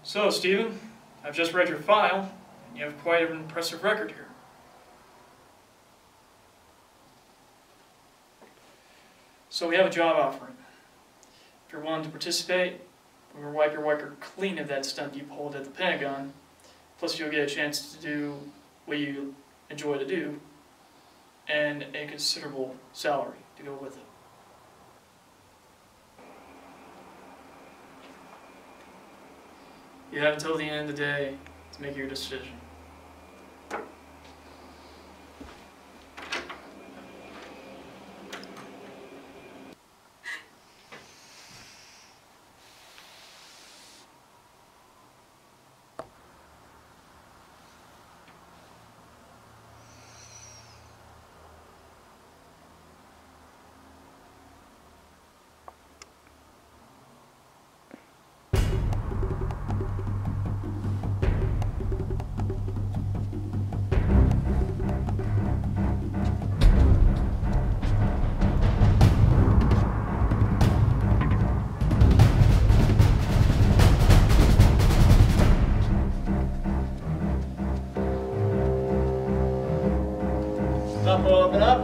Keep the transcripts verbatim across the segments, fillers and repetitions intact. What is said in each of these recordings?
So, Stephen, I've just read your file, and you have quite an impressive record here. So we have a job offering. If you're willing to participate, we will wipe your record clean of that stunt you pulled at the Pentagon, plus you'll get a chance to do what you enjoy to do, and a considerable salary to go with it. You have until the end of the day to make your decision. Up, open up.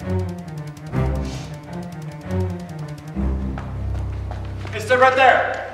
It's right there.